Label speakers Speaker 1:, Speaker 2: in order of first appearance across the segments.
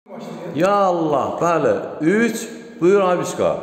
Speaker 1: Ya Allah, bəli. 3, buyur Abişqa.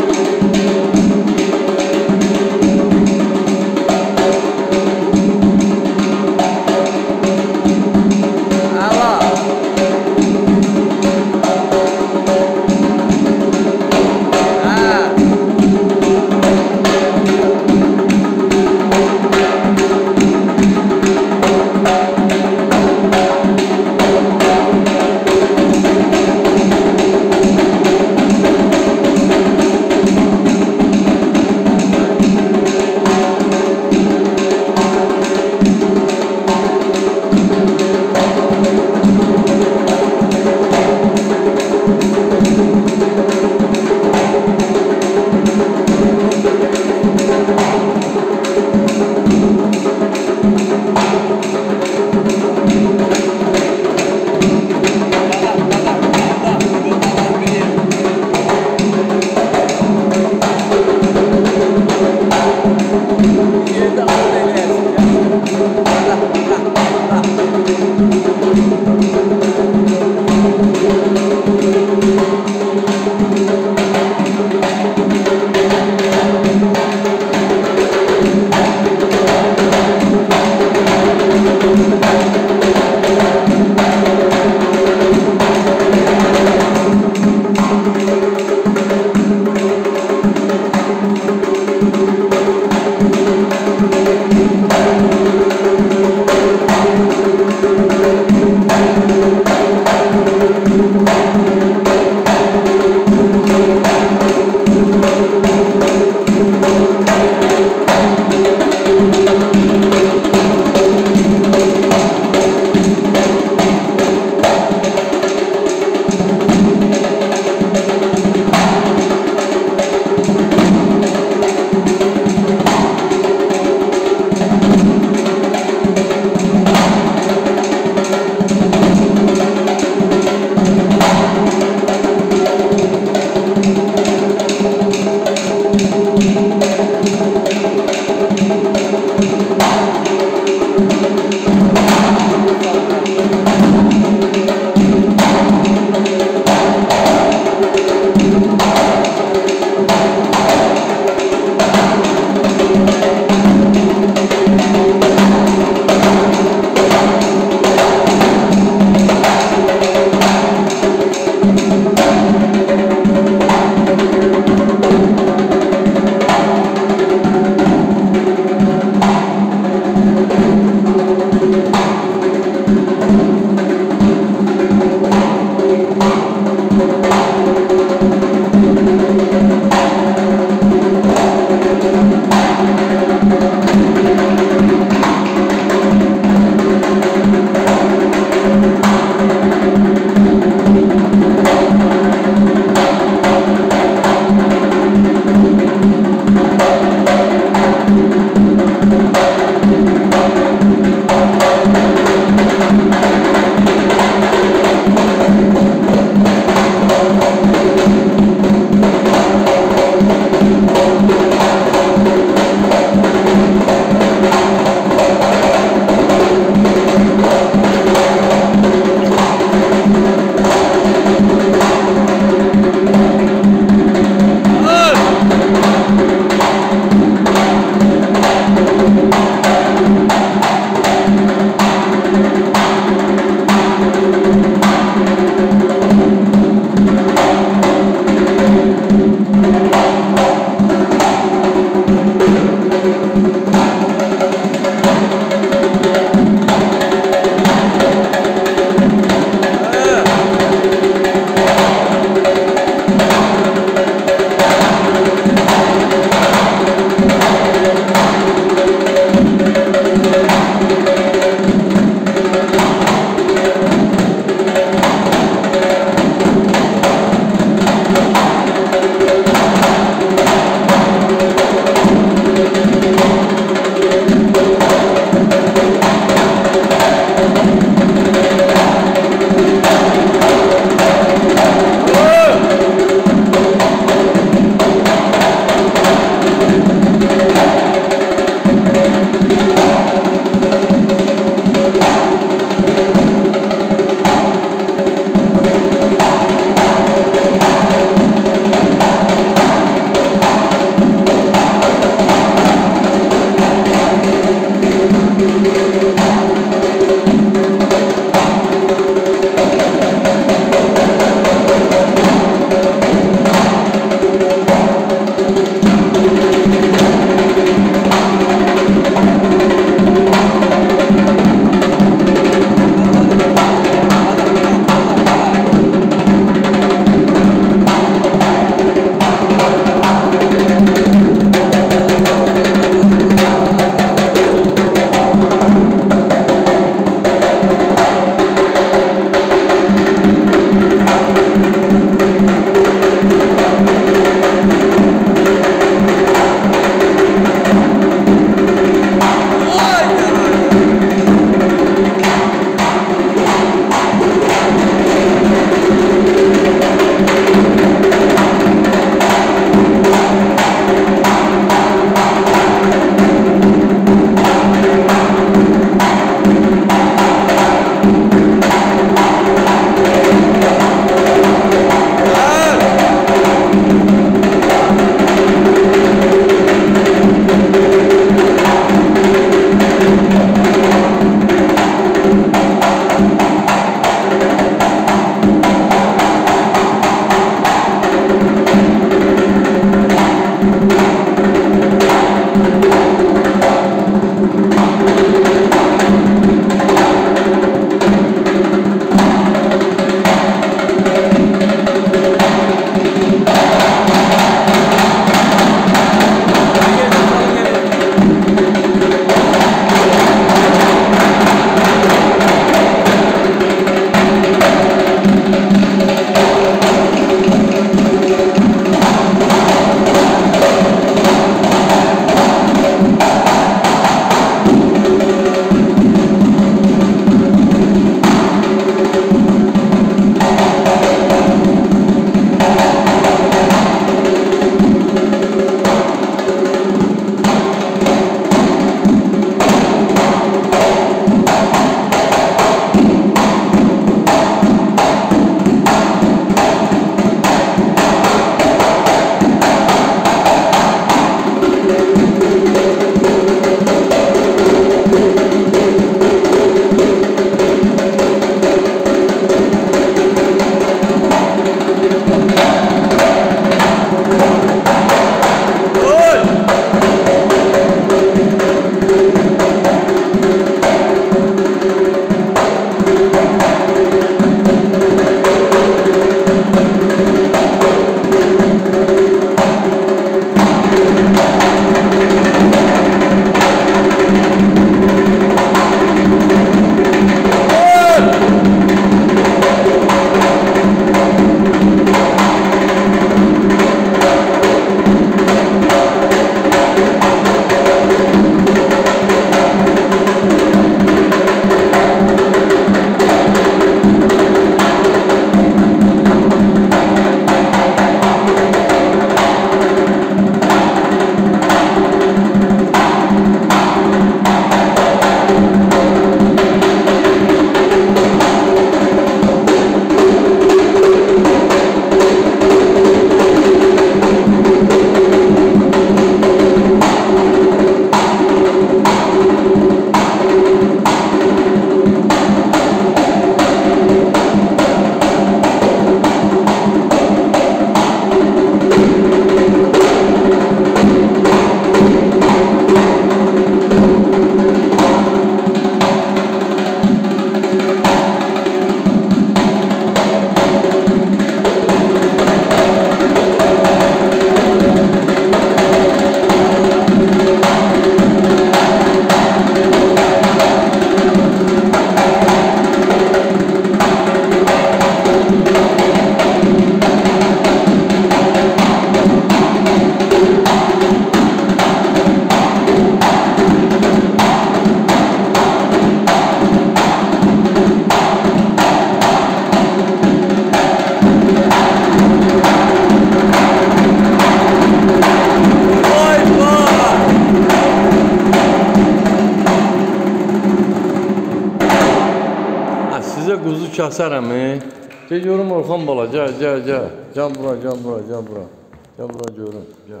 Speaker 1: sizə quzu kəsərəm. Gəl görüm Orxan bala, gəl. Gəl bura. Gəl bura görüm, gəl.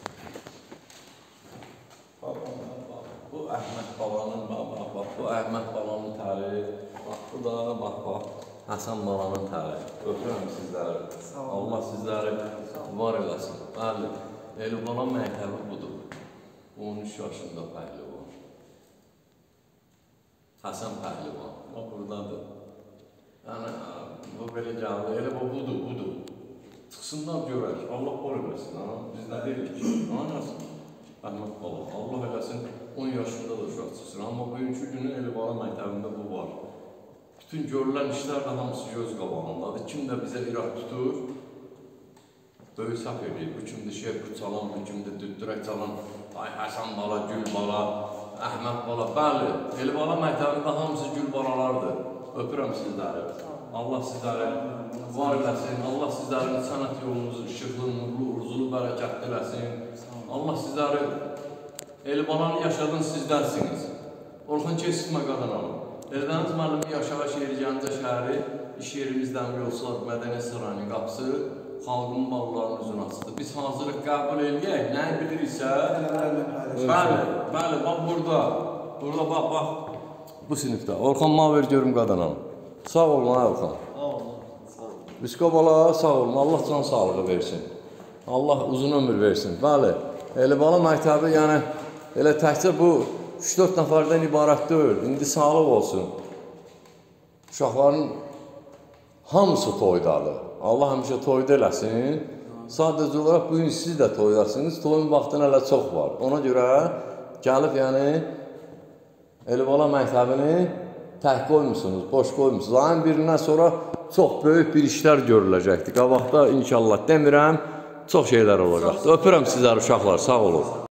Speaker 1: Bu Əhməd balanın, bax, bu Əhməd balanın təri. Bax, bu da, bax, Həsən balanın təri. Öpürəm sizləri. Allah sizləri var eləsin. Bəli, Elibala məktəbi budur. 13 yaşında pəhlivan. Həsən pəhlivan. Bax, buradadır. Yəni, bu belə gəldi. Elə bu budur. Çıxsınlar görək. Allah bol eləsin. Biz nə deyirik ki? Anasın. Əhməd bala. Allah eləsin 10 yaşında da uşaq çıxsın. Amma bugünkü günü Elibala məktəbində bu var. Bütün görülən işlər də hamısı göz qabağındadır. Kim də bizə irad tutur, böyük səhv edir. Bu kimdir şerku çalan, bu kimdir düddürək çalan. Ay Həsən bala, Gül bala, Əhməd bala. Bəli, Elibala məktəbində hamısı Gül balalardır. Öpürəm sizləri. Allah sizləri var eləsin. Allah sizlərin sənət yolunuzu işıqlı, nurlu, urzulu, bərəkətli eləsin. Allah sizləri Elibalanı yaşadın sizlərsiniz. Orxan Keçitmə Qadanalım. Eldəniz müəllimi Yaşava şehri Gəncə şəhəri, iş yerimizdən Yolçular Mədəniyyət Sarayının qapısı, xalqın bağlarının üzünü açıdır. Biz hazırlıq qəbul edək, nəyi biliriksə, bəli, bax burada, bax, bu sinifdə. Orxan Maver görüm Qadanalım. Sağ olun, Orxan. Biskobala, sağ olun, Allah can sağlığı versin. Allah uzun ömür versin. Bəli, Elibala məktəbi, yəni, elə təkcə bu 3-4 nəfərdən ibarət deyil, indi sağlıq olsun. Uşaqların hamısı toydadır. Allah həmişə toyda eləsin. Sadəcə olaraq bugün siz də toydasınız, toyun vaxtına hələ çox var. Ona görə gəlib, yəni, Elibala məktəbini tək qoymusunuz, boş qoymusunuz. Ayın birindən sonra çox böyük bir işlər görüləcəkdir. Qabaqda inşallah demirəm, çox şeylər olacaqdır. Öpürəm sizləri uşaqlar, sağ olun.